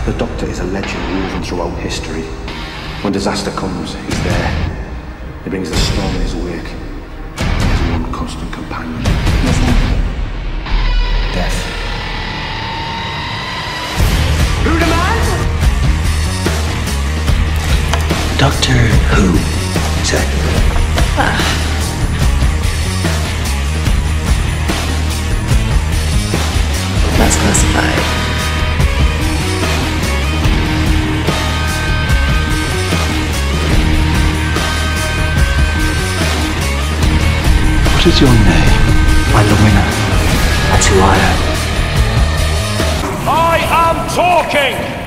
The Doctor is a legend woven throughout history. When disaster comes, he's there. He brings the storm in his wake. He has one constant companion. What's that? Death. Who demands? Doctor Who, sir. That's classified. What is your name? I'm the winner. That's who I am. I am talking!